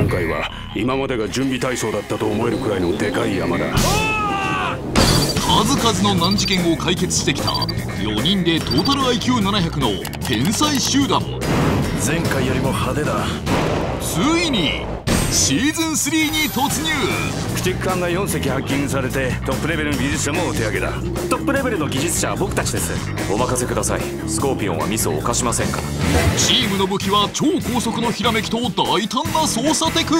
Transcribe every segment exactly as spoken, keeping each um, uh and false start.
回は今までが準備体操だったと思えるくらいのでかい山だ。 数々の難事件を解決してきたよにんでトータル アイキューななひゃく の天才集団。 前回よりも派手だ。 ついにシーズンスリーに突入。 駆逐艦がよん隻ハッキングされてトップレベルの技術者もお手上げだ。 トップレベルの技術者は僕たちです。お任せください。スコーピオンはミスを犯しませんから。 チームの武器は超高速のひらめきと大胆な操作テク。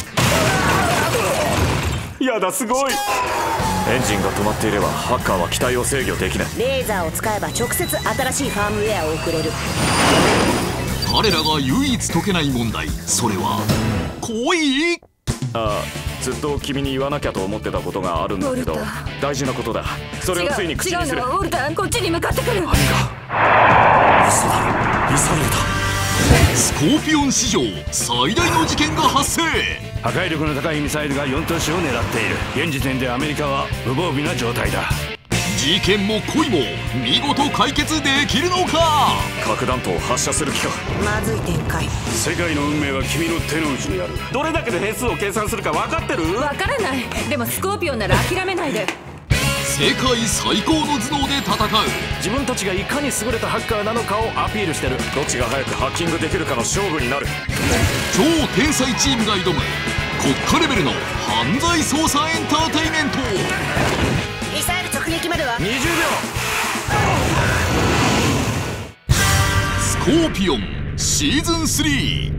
やだ、すごい。エンジンが止まっていればハッカーは機体を制御できない。 レーザーを使えば直接新しいファームウェアを送れる。 彼らが唯一解けない問題、それは恋。 ああ、ずっと君に言わなきゃと思ってたことがあるんだけど、大事なことだ。それをついに口にする。 違うの、ウォルター、こっちに向かってくる。 何が？嘘だろ、ミサイルだ。 スコーピオン史上最大の事件が発生。 破壊力の高いミサイルがよん都市を狙っている。現時点でアメリカは無防備な状態だ。 事件も恋も見事解決できるのか。 核弾頭を発射する気か。 まずい展開。 世界の運命は君の手の内にある。 どれだけで変数を計算するか分かってる？ わからない。でもスコーピオンなら諦めないで。 世界最高の頭脳で戦う。 自分たちがいかに優れたハッカーなのかをアピールしてる。どっちが早くハッキングできるかの勝負になる。 超天才チームが挑む国家レベルの犯罪捜査エンターテイメント。 ミサイル直撃まではにじゅうびょう。 スコーピオンシーズンスリー。